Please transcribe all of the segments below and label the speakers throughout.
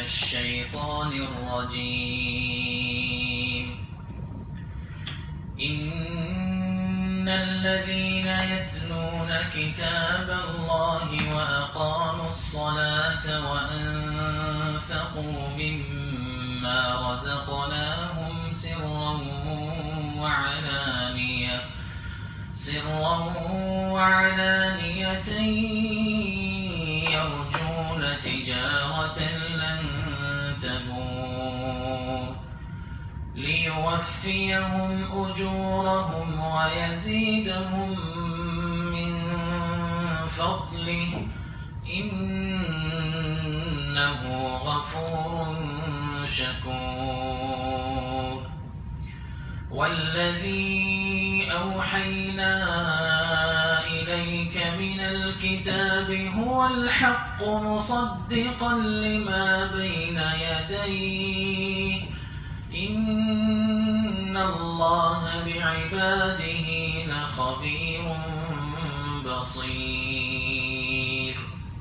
Speaker 1: الشيطان الرجيم. إن الذين يتلون كتاب الله وأقاموا الصلاة وأنفقوا مما رزقناهم سرا وعلانية يرجون تجارة لن تبور ليوفيهم أجورهم ويزيدهم من فضله إنه غفور شكور. والذي أوحينا إليك من الكتاب هو الحق مصدقا لما بين يديه إن الله بعباده لخبير بصير.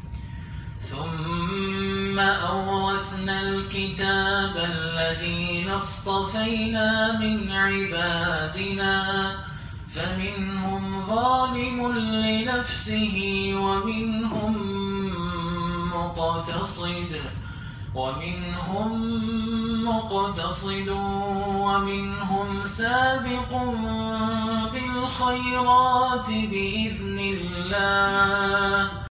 Speaker 1: ثم أورثنا الكتاب الذين اصطفينا من عبادنا فمنهم ظالم لنفسه ومنهم مقتصد ومنهم سابق بالخيرات بإذن الله